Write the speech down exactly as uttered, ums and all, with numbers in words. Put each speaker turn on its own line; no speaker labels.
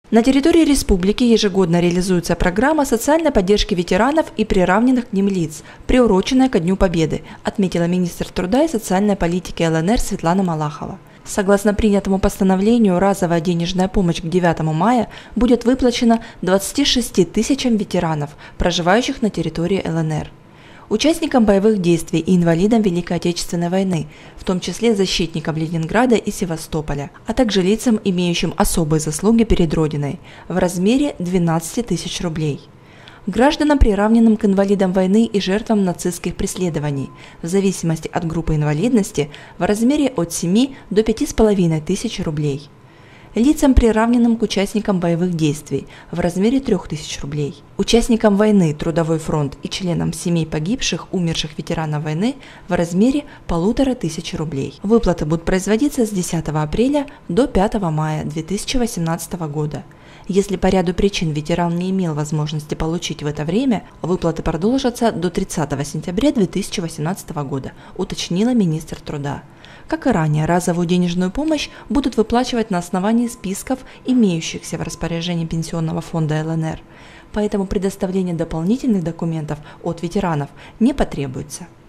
На территории республики ежегодно реализуется программа социальной поддержки ветеранов и приравненных к ним лиц, приуроченная ко Дню Победы, отметила министр труда и социальной политики ЛНР Светлана Малахова. Согласно принятому постановлению, разовая денежная помощь к девятому мая будет выплачена двадцати шести тысячам ветеранов, проживающих на территории ЛНР. Участникам боевых действий и инвалидам Великой Отечественной войны, в том числе защитникам Ленинграда и Севастополя, а также лицам, имеющим особые заслуги перед Родиной, в размере двенадцати тысяч рублей. Гражданам, приравненным к инвалидам войны и жертвам нацистских преследований, в зависимости от группы инвалидности, в размере от семи до пяти с половиной тысяч рублей. Лицам, приравненным к участникам боевых действий, в размере трёх тысяч рублей. Участникам войны, трудовой фронт и членам семей погибших, умерших ветеранов войны в размере полутора тысяч рублей. Выплаты будут производиться с десятого апреля до пятого мая две тысячи восемнадцатого года. Если по ряду причин ветеран не имел возможности получить в это время, выплаты продолжатся до тридцатого сентября две тысячи восемнадцатого года, уточнила министр труда. Как и ранее, разовую денежную помощь будут выплачивать на основании списков, имеющихся в распоряжении Пенсионного фонда ЛНР, поэтому предоставление дополнительных документов от ветеранов не потребуется.